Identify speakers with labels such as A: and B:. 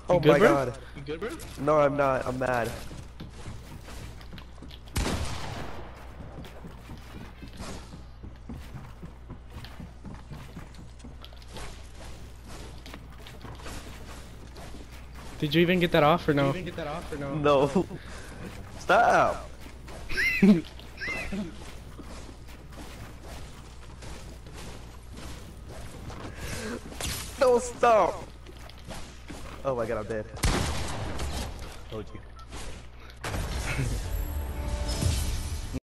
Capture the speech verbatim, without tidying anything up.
A: Oh
B: good,
A: my
B: bro?
A: god.
B: You good, bro?
A: No, I'm not. I'm mad.
B: Did you even get that off or no?
A: Did you even get that off or no? No. Stop. No, stop. Oh my god, I'm dead. Told you.